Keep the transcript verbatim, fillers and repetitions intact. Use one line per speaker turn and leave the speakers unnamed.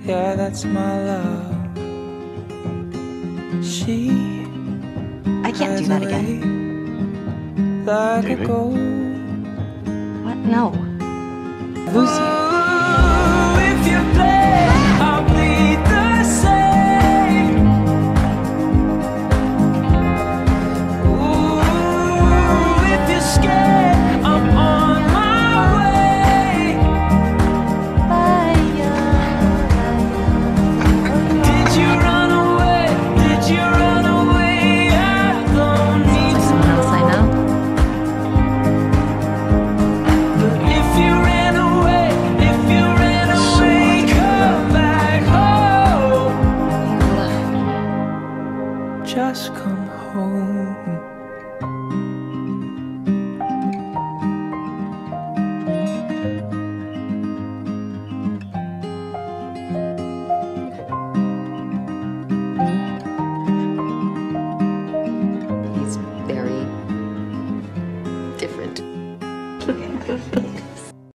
Yeah, that's my love. She
I can't do that again.
Like a gold.
What? No. Busier.
Ooh, if you play, I'll bleed the same. Ooh, if you're scared, I'm on my way. Did you run away? Did you run away? I don't need to
Someone else I know.
But if you ran away, if you ran away, come back home. Just come home.
He's very different.